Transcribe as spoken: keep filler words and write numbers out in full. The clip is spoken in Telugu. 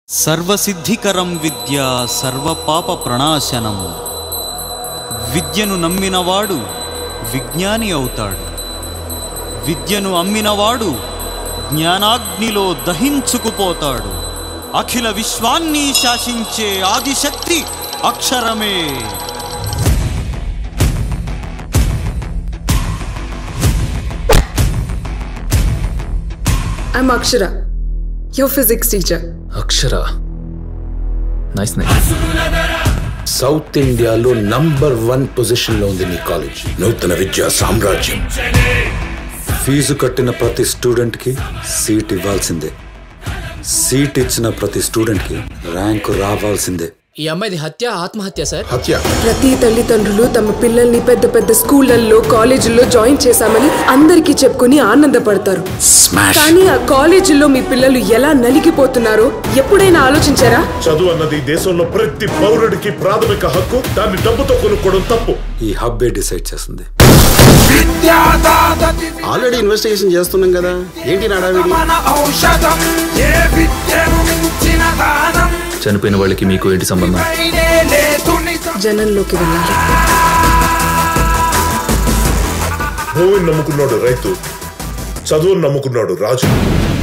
సర్వసిద్ధికరం విద్య సర్వపాప ప్రణాశనం. విద్యను నమ్మినవాడు విజ్ఞాని అవుతాడు. విద్యను అమ్మినవాడు జ్ఞానాగ్నిలో దహించుకుపోతాడు. అఖిల విశ్వాన్ని శాసించే ఆదిశక్తి అక్షరమే. I'm Akshara, your physics teacher. Akshara, nice name. South ఇండియాలో నంబర్ వన్ పొజిషన్ లో ఉంది నీ కాలేజ్. నూతన విద్యా సామ్రాజ్యం. ఫీజు కట్టిన ప్రతి స్టూడెంట్ కి సీట్ ఇవ్వాల్సిందే. సీట్ ఇచ్చిన ప్రతి స్టూడెంట్ కి ర్యాంకు రావాల్సిందే. ఈ అమ్మాయిది హత్య ఆత్మహత్య సార్. హత్య. ప్రతి తల్లిదండ్రులు తమ పిల్లల్ని పెద్ద పెద్ద స్కూళ్ళల్లో కాలేజీల్లో జాయిన్ చేశామని అందరికీ చెప్పుకుని ఆనందపడతారు. కానీ ఆ కాలేజీల్లో మీ పిల్లలు ఎలా నలిగిపోతున్నారో ఎప్పుడైనా ఆలోచించారా? చదువు అన్నది దేశంలో ప్రతి పౌరుడికి ప్రాథమిక హక్కు. దాన్ని డబ్బుతో కొనుక్కోవడం తప్పు. ఈ హబ్బే డిసైడ్ చేస్తుంది. ఆల్రెడీ ఇన్వెస్టిగేషన్ చేస్తున్నాం కదా, ఏంటి నడావిడి? చనిపోయిన వాళ్ళకి మీకు ఏంటి సంబంధం? జనంలోకి వెళ్ళాలి. భూమిని నమ్ముకున్నాడు రైతు, చదువును నమ్ముకున్నాడు రాజు.